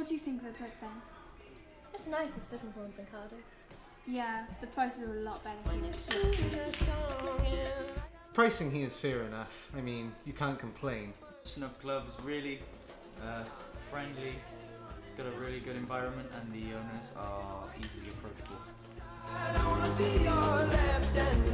What do you think of the book then? It's nice, it's different from ones in Cardiff. Yeah, the prices are a lot better here. Pricing here is fair enough. I mean, you can't complain. Snook Club is really friendly. It's got a really good environment and the owners are easily approachable.